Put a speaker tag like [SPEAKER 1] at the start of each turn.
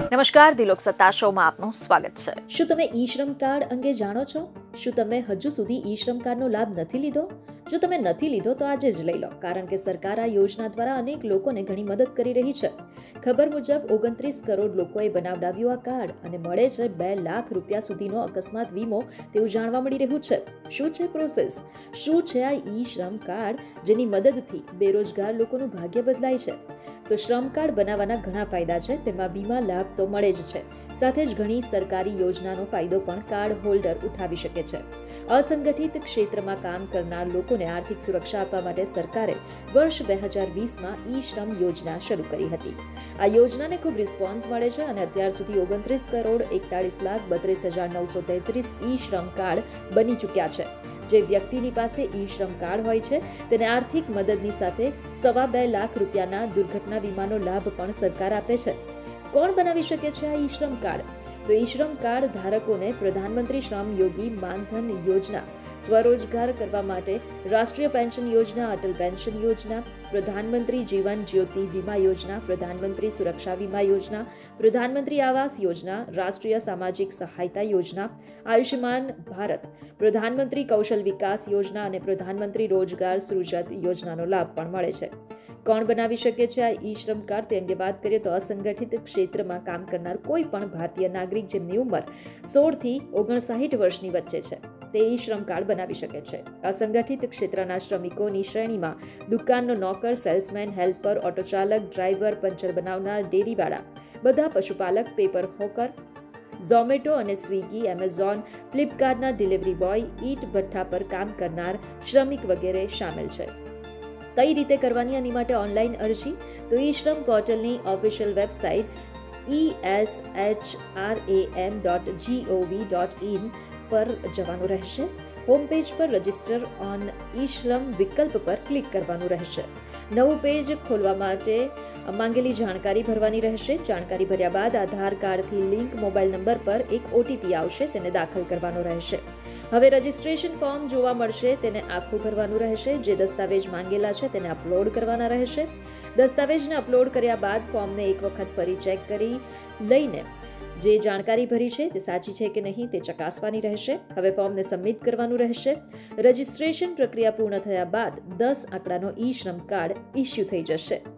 [SPEAKER 1] નમસ્કાર, દિલોક સત્તા શોમાં આપનું સ્વાગત છે.
[SPEAKER 2] શું તમે ઈ શ્રમ કાર્ડ અંગે જાણો છો? શું તમે હજુ સુધી ઈ શ્રમ કાર્ડનો લાભ નથી લીધો? જો તમે નથી લીધો તો આજે જ લઈ લો, કારણ કે સરકાર આ યોજના દ્વારા અનેક લોકોને ઘણી મદદ કરી રહી છે. ખબર મુજબ 29 કરોડ લોકોએ બનાવડાવ્યું આ કાર્ડ અને મળે છે 2 લાખ રૂપિયા સુધીનો અકસ્માત વીમો, તેવું જાણવા મળી રહ્યું છે. શું છે પ્રોસેસ? શું છે આ ઈ શ્રમ કાર્ડ જેની મદદથી બેરોજગાર લોકોનું ભાગ્ય બદલાય છે? તો શ્રમ કાર્ડ બનાવવાના ઘણા ફાયદા છે. તેમાં વીમા લાભ તો મળે જ છે, સાથે જ ઘણી સરકારી યોજનાનો ફાયદો પણ કાર્ડ હોલ્ડર ઉઠાવી શકે છે. અસંગઠિત ક્ષેત્રમાં કામ કરનાર લોકોને આર્થિક સુરક્ષા આપવા માટે સરકારે વર્ષ 2020માં ઈ શ્રમ યોજના શરૂ કરી હતી. આ યોજનાને ખૂબ રિસ્પોન્સ મળે છે અને અત્યાર સુધી 29 કરોડ 41,32,933 ઈ શ્રમ કાર્ડ બની ચૂક્યા છે. જે વ્યક્તિની પાસે ઈ શ્રમ કાર્ડ હોય છે તેને આર્થિક મદદની સાથે 2.25 લાખ રૂપિયાના દુર્ઘટના વીમાનો લાભ પણ સરકાર આપે છે. કોણ બનાવી શકે છે આ ઈ શ્રમ કાર્ડ? તો ઈ શ્રમ કાર્ડ ધારકોને પ્રધાનમંત્રી શ્રમ યોગી માનધન યોજના, સ્વરોજગાર કરવા માટે રાષ્ટ્રીય પેન્શન યોજના, અટલ પેન્શન યોજના, પ્રધાનમંત્રી જીવન જ્યોતિ વીમા યોજના, પ્રધાનમંત્રી સુરક્ષા વીમા યોજના, પ્રધાનમંત્રી આવાસ યોજના, રાષ્ટ્રીય સામાજિક સહાયતા યોજના, આયુષ્યમાન ભારત, પ્રધાનમંત્રી કૌશલ વિકાસ યોજના અને પ્રધાનમંત્રી રોજગાર સૃજત યોજનાનો લાભ પણ મળે છે. કોણ બનાવી શકે છે આ ઈ શ્રમ કાર્ડ? તે અંગે વાત કરીએ તો અસંગઠિત ક્ષેત્રમાં કામ કરનાર કોઈ પણ ભારતીય નાગરિક જેમની ઉંમર 16 થી 59 વર્ષની વચ્ચે છે તે ઈ શ્રમ કાર્ડ બનાવી શકે છે. અસંગઠિત ક્ષેત્રના શ્રમિકોની શ્રેણીમાં દુકાનનો નોકર, સેલ્સમેન, હેલ્પર, ઓટો ચાલક, ડ્રાઈવર, પંચર બનાવનાર, ડેરીવાળા, બધા પશુપાલક, પેપર હોકર, ઝોમેટો અને સ્વિગી, એમેઝોન, ફ્લિપકાર્ટના ડિલિવરી બોય, ઈટ ભઠ્ઠા પર કામ કરનાર શ્રમિક વગેરે શામેલ છે. કઈ રીતે કરવાની આની માટે ઓનલાઈન અરજી? તો ઈ શ્રમ પોર્ટલની ઓફિશિયલ વેબસાઇટ esHRAM.gov.in પર જવાનું રહેશે. હોમ પેજ પર રજિસ્ટર ઓન ઈ શ્રમ વિકલ્પ પર ક્લિક કરવાનું રહેશે. નવું પેજ ખોલવા માટે માંગેલી જાણકારી ભરવાની રહેશે. જાણકારી ભર્યા બાદ આધાર કાર્ડથી લિંક મોબાઈલ નંબર પર એક ઓટીપી આવશે, તેને દાખલ કરવાનો રહેશે. હવે રજિસ્ટ્રેશન ફોર્મ જોવા મળશે, તેને આખું ભરવાનું રહેશે. જે દસ્તાવેજ માંગેલા છે તેને અપલોડ કરવાના રહેશે. દસ્તાવેજને અપલોડ કર્યા બાદ ફોર્મને એક વખત ફરી ચેક કરી લઈને જે જાણકારી ભરી છે તે સાચી છે કે નહીં તે ચકાસવાની રહેશે. હવે ફોર્મને સબમિટ કરવાનું રહેશે. રજિસ્ટ્રેશન પ્રક્રિયા પૂર્ણ થયા બાદ 10 આંકડાનો ઈ શ્રમ કાર્ડ ઇસ્યુ થઈ જશે.